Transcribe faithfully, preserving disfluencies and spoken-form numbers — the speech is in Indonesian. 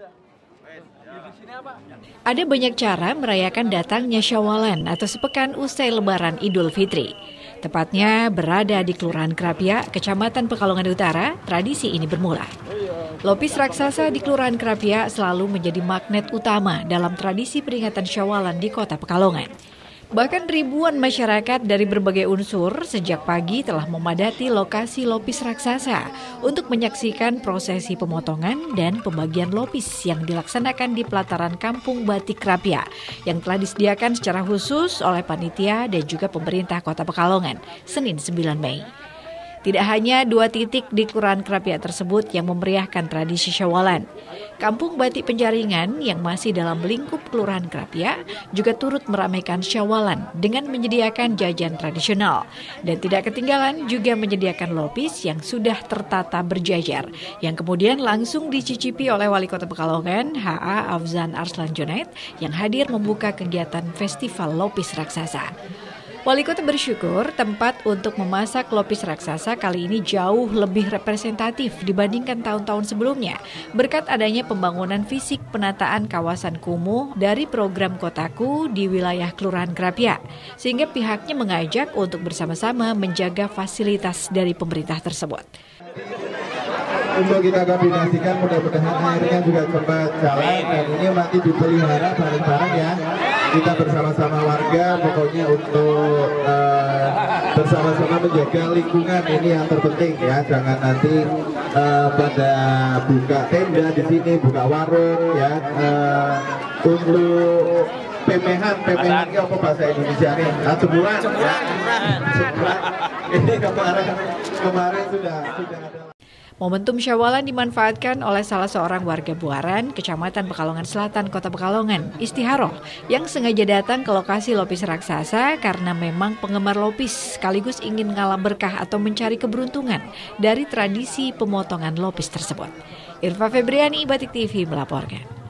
Ada banyak cara merayakan datangnya Syawalan atau sepekan usai Lebaran Idul Fitri. Tepatnya berada di Kelurahan Krapia, Kecamatan Pekalongan Utara, tradisi ini bermula. Lopis raksasa di Kelurahan Krapia selalu menjadi magnet utama dalam tradisi peringatan Syawalan di Kota Pekalongan. Bahkan ribuan masyarakat dari berbagai unsur sejak pagi telah memadati lokasi lopis raksasa untuk menyaksikan prosesi pemotongan dan pembagian lopis yang dilaksanakan di pelataran Kampung Batik Krapia yang telah disediakan secara khusus oleh panitia dan juga pemerintah Kota Pekalongan Senin sembilan Mei. Tidak hanya dua titik di Kelurahan Krapia tersebut yang memeriahkan tradisi Syawalan. Kampung Batik Penjaringan yang masih dalam lingkup Kelurahan Krapia juga turut meramaikan Syawalan dengan menyediakan jajan tradisional. Dan tidak ketinggalan juga menyediakan lopis yang sudah tertata berjajar, yang kemudian langsung dicicipi oleh Wali Kota Pekalongan, H A Afzan Arslan Junaid, yang hadir membuka kegiatan Festival Lopis Raksasa. Wali Kota bersyukur tempat untuk memasak lopis raksasa kali ini jauh lebih representatif dibandingkan tahun-tahun sebelumnya berkat adanya pembangunan fisik penataan kawasan kumuh dari program Kotaku di wilayah Kelurahan Krapia, sehingga pihaknya mengajak untuk bersama-sama menjaga fasilitas dari pemerintah tersebut. Untuk kita koordinasikan, mudah-mudahan airnya juga cepat jalan dan ini nanti dipelihara bareng-bareng ya. Kita bersama-sama warga pokoknya untuk uh, bersama-sama menjaga lingkungan, ini yang terpenting ya. Jangan nanti uh, pada buka tenda di sini, buka warung ya. Uh, untuk pemehan, pemehan ini apa bahasa Indonesia nih? Nah, jemuran, ya. Jemuran. Ini kemarin kemarin sudah sudah ada. Momentum Syawalan dimanfaatkan oleh salah seorang warga Buaran, Kecamatan Pekalongan Selatan, Kota Pekalongan, Istiharoh, yang sengaja datang ke lokasi lopis raksasa karena memang penggemar lopis sekaligus ingin ngalah berkah atau mencari keberuntungan dari tradisi pemotongan lopis tersebut. Irfa Febriani, Batik T V melaporkan.